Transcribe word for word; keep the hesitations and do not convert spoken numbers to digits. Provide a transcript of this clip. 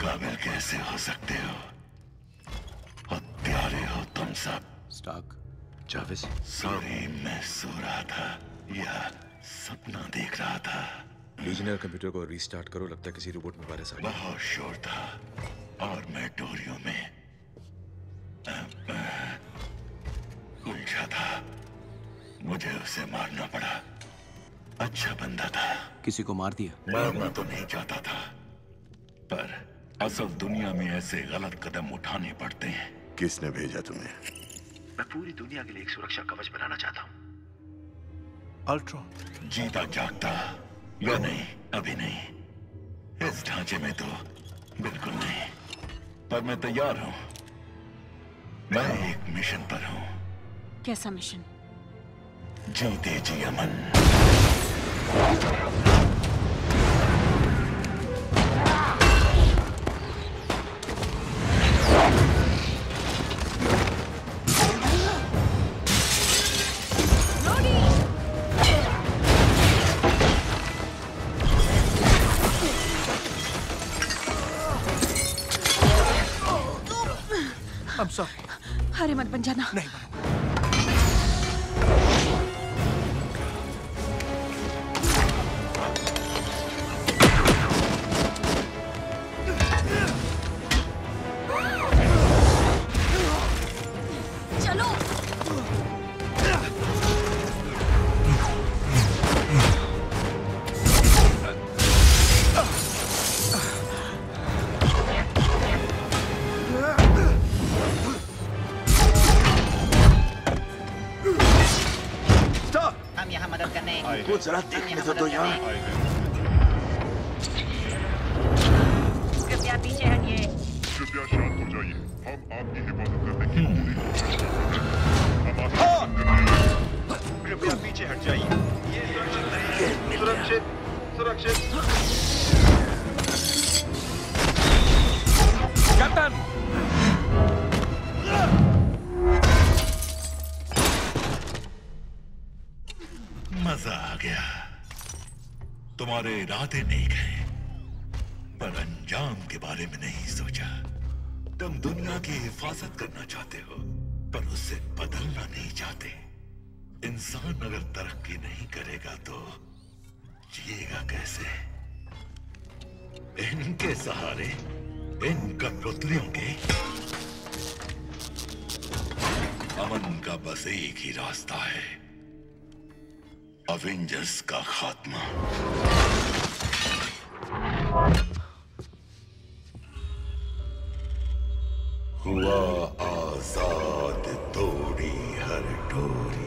काबिल कैसे हो सकते हो? हत्यारे हो तुम सब। स्टार्क, जाविस। सॉरी, मैं सो रहा था या सपना देख रहा था। लीजनर कंप्यूटर को रीस्टार्ट करो, लगता है किसी रोबोट में वायरस आ गया। बहुत शोर था और मैं डोरियों में उलझा था। मुझे उसे मारना पड़ा। अच्छा बंदा था। किसी को मार दिया? मारना तो नहीं चाहता था, पर असल दुनिया में ऐसे गलत कदम उठाने पड़ते हैं। किसने भेजा तुम्हें? मैं पूरी दुनिया के लिए एक सुरक्षा कवच बनाना चाहता हूँ। अल्ट्रॉन। जीता जागता या नहीं, अभी नहीं। इस ढांचे में तो बिल्कुल नहीं, पर मैं तैयार हूँ। मैं एक मिशन पर हूँ। कैसा मिशन? जीते जी अमन। I'm sorry. अरे मत बन जाना। नहीं चलो। हम यहाँ मदद करने वो जरा देखने तो दो यार। कृपया पीछे हटिए। कृपया शांत हो जाइए। हम आपकी हिफाजत करने की पूरी कोशिश करेंगे। हम आपकी मदद करेंगे। कृपया पीछे हट जाइए। ये सुरक्षित सुरक्षित सुरक्षित। कैप्टन! मजा आ गया। तुम्हारे इरादे नहीं गए, पर अंजाम के बारे में नहीं सोचा। तुम दुनिया की हिफाजत करना चाहते हो, पर उससे बदलना नहीं चाहते। इंसान अगर तरक्की नहीं करेगा तो जिएगा कैसे? इनके सहारे, इन कठपुतलियों के। अमन का बस एक ही रास्ता है, अवेंजर्स का खात्मा। हुआ आजाद तोड़ी हर डोरी।